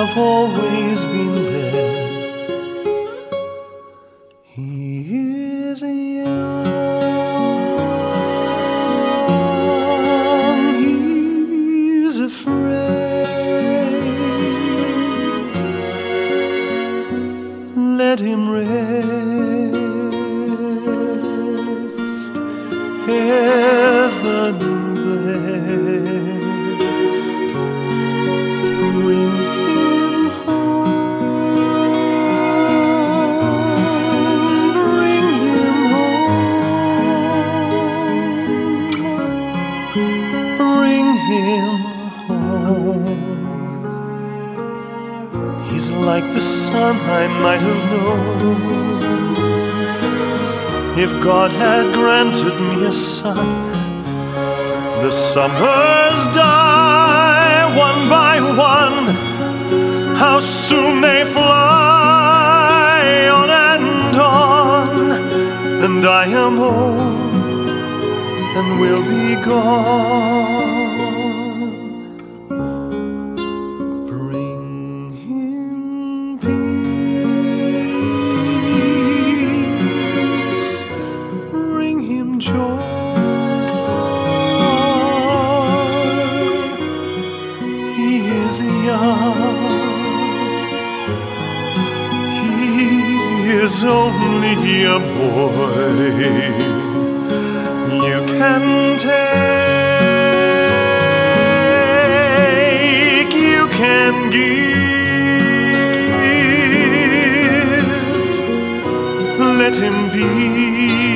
have always been there. He is young, he's afraid. Let him rest, heaven blessed. Bring him home, bring him home, bring him home. He's like the sun I might have known if God had granted me a son. The summers die one by one, how soon they fly on and on, and I am old and will be gone. Bring him peace, bring him joy. He is young, he is only a boy. You can take, you can give, let him be.